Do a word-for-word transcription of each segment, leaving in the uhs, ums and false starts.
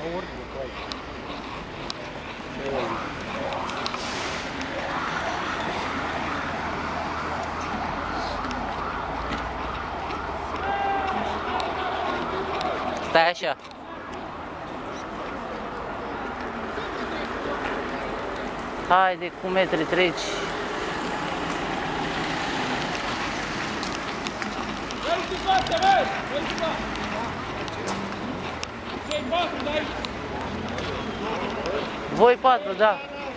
Stai așa. Haide, cu metri treci. Voi patru, da.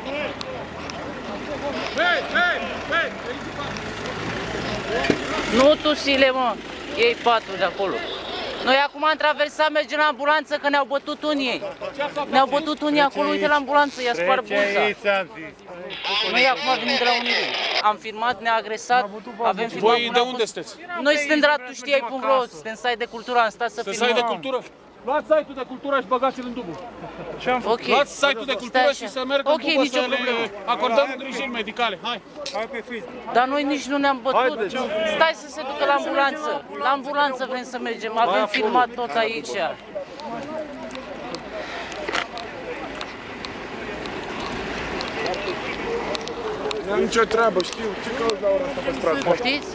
Nu tu, Sile, mă. Ei patru de acolo. Noi acum am traversat, mergem la ambulanță, că ne-au bătut unii ei. Ne-au bătut unii acolo, uite la ambulanță, i-a spart bursa. Noi acum venim de la Unirii. Am filmat, ne-a agresat, avem filmat. Voi de unde sunteți? Noi suntem de la tu știai punct ro, suntem site de cultură, am stat să filmăm. Site de cultură? Luați site-ul de cultură și băgați-l în dublu. Okay. Luați site-ul de cultură și să mergă okay, în dublu să problemă. le acordăm îngrijiri medicale. Hai! Hai pe fiți! Dar noi nici nu ne-am bătut. Stai să se ducă la ambulanță. La ambulanță vrem să mergem, avem filmat tot aici. Nu am nicio treabă, știu. Ce cauți la ora asta pe stradă? Poftiți?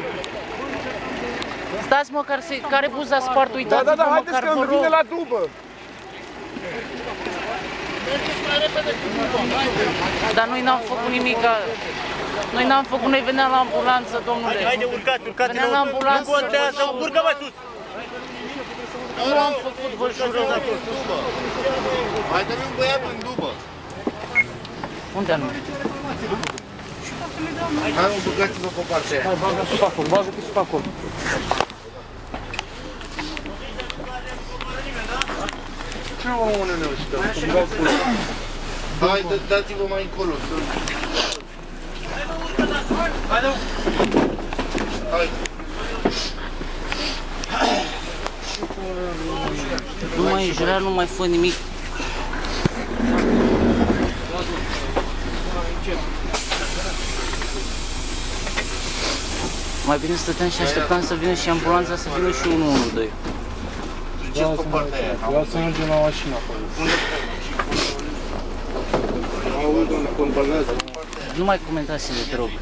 Stați măcar să... Care buza spart, uitați-vă măcar. Da, da, da, haideți că îmi vine la dubă. Mergeți mai repede cu dubă, dar noi n-am făcut nimic. Noi n-am făcut, noi veneam la ambulanță, domnule. Haide, haide, urcați, urcați. Veneam la ambulanță. Nu contează, urcă mai sus. Nu am făcut, vă jurăm. Mai dă-mi un băiat în dubă. Unde anume? Hai, mă, băgați-vă pe partea aia. Hai, bagă-te și pe acolo, bagă-te și pe acolo. Ce mă, unele ăștia? Hai, dați-vă mai încolo. Haide! Hai! Nu mai înjura, nu mai fă nimic. Mai bine stăteam și așteptam să vină și ambulanța, să vină și unu unu doi. Ce-ți pe partea aia? Vreau să mergem la mașină acolo. Aud unde condamnează. Nu mai comentați, te rog.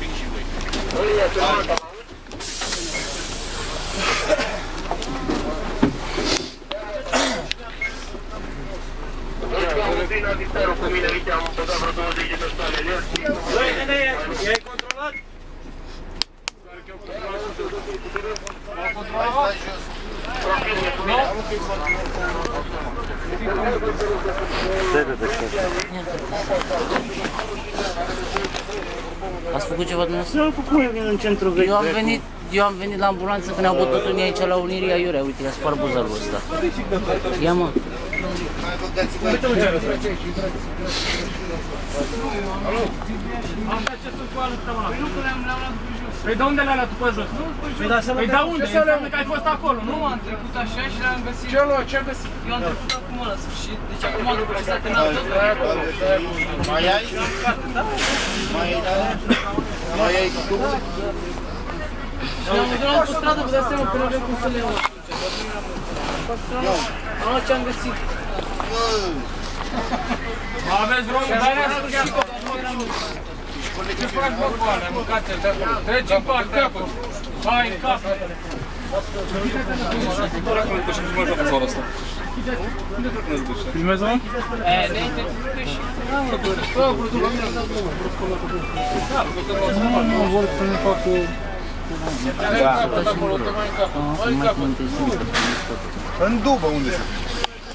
Băi, nene, e-ai controlat? Ați făcut ceva dumneavoastră? Nu am făcut în centru vechi. Eu am venit, eu am venit la ambulanță când ne-au bătut unii aici la Unirea Iurea. Uite, i-a spart buzarul ăsta. Ia, mă. Păi de unde le-ai luat tu pe jos? Păi de unde? Înseamnă că ai fost acolo, nu? Am trecut așa și le-am găsit. Ce luat? Ce-am găsit? Eu am trecut acum la sfârșit, deci acum după ce s-a terminat tot. Mai ai? Mai ai? Mai ai tu? Și ne-am uitat pe stradă, vă dați seama că nu avem cum să le iau. Am luat ce-am găsit. Aveți vreo bani sfârșit? Ce faci, bă, goale? Ai mâncat-l de acolo. Treci în partea acolo. Hai, în casă. Filmezi-mă? E, ne intensifică și... Nu vor să ne facă... În dubă unde se duce?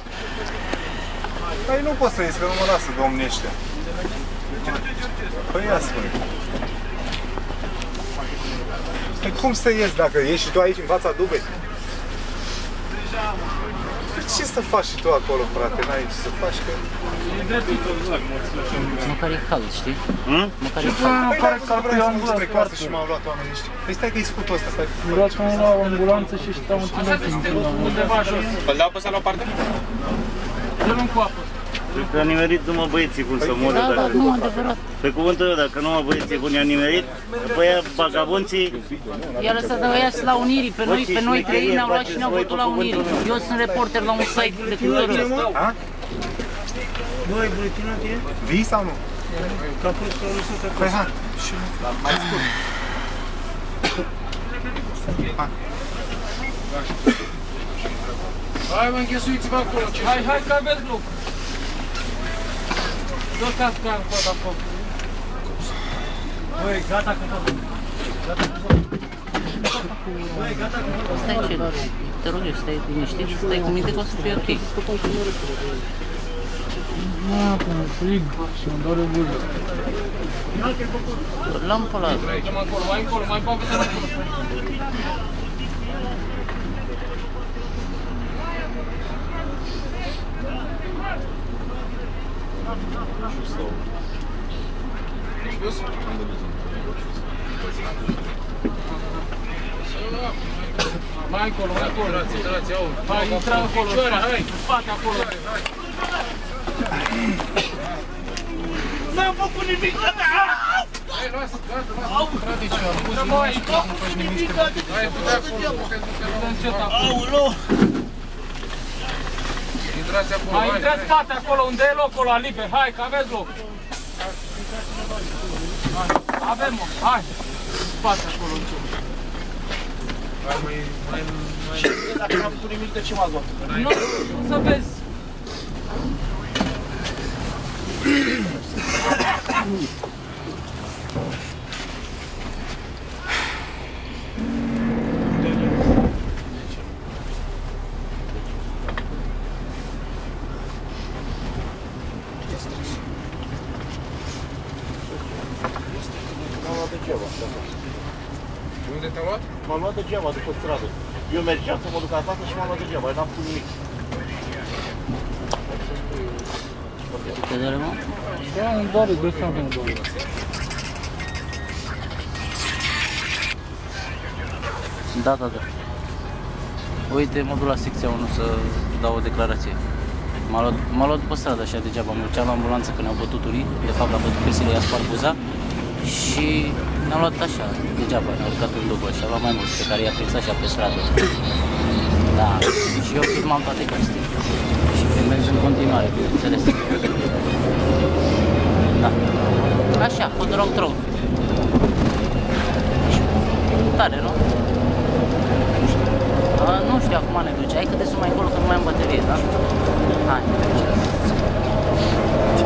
Păi nu poți să ies, că nu mă lasă domnii ăștia. Păi ia spune. Păi cum să ies dacă ieși și tu aici în fața dubei? Ce să faci și tu acolo, frate? N-ai ce să faci că... Măcar e cald, știi? Măcar e Păi cald. dacă vreau să mă spre casă și m-au luat oamenii ăștia. Păi stai că-i scutul ăsta, stai. Vreau să mă la o ambulanță și stau în tine. Undeva jos. Îl dau pe ăsta la o parte? Dă-l cu apă. Cred că a nimerit numai băieții buni să moră. Da, da, dacă... nu, adevărat. Pe cuvântul meu, dacă numai băieții buni a nimerit, după aia bagabonții... I-a lăsat de ăia la Unirii, pe noi, pe noi trei ne-au luat și ne-au bătut la Unirii. Eu sunt reporter la un site de cultură. Băi, buletinul e? Vii sau nu? Că a fost că nu sunt acolo. Păi hai, și mai scurt. Hai mă, înghesuiți-vă acolo. Hai, hai că aveți loc. Dă casca în cod acolo. Băi, gata cu tot. Gata cu tot. Băi, gata cu tot. Stai ce, te rog eu, stai liniștit, stai cu minte că o să fie ok. Da, până frig și îmi doare buză. Lampă la... Dă-mă acolo, mai încolo, mai bagă de acolo. Mai încolo, mai încolo. Hai, intra acolo, hai, în spate acolo. N-am făcut nimic, gata! Hai, lasă, gata, lasă. Tradițional, nu mai făcut nimic, gata! Hai, du-te acolo, du-te, du-te, încet acolo. Aoleu! Intrați acolo, hai. Hai, intrați spate acolo, unde e locul ăla liber, hai, că aveți loc. Avem, mă, hai. În spate acolo, încet. Hai, mai, mai, mai... Și dacă n-am făcut nimic, de ce m-ați luat? Nu, să vezi. M-am luat degeaba. Unde te-am luat? M-am luat degeaba după stradă. Eu mergeam să mă duc acasă și m-am luat degeaba, n-am făcut nimic. Te doare, mă? Da, îmi doare, de seama îmi doare. Da, da, da. Uite, mă duc la secția unu să dau o declarație. M-a luat, m-a luat după stradă așa degeaba, mă duceam la ambulanță că ne-au bătut unii, de fapt a bătut Crisile, i-a spart buza și ne-am luat așa, degeaba, ne-au urcat în dubă și a luat mai mulți pe care i-a prins așa pe stradă. Da, și eu filmam toate chestii și filmez în continuare, bineînțeles. Da, așa, cu drog-drog. Tare, nu? A, nu știu, acum ne duce. Hai că te sun mai încolo că nu mai am baterie, da? Hai.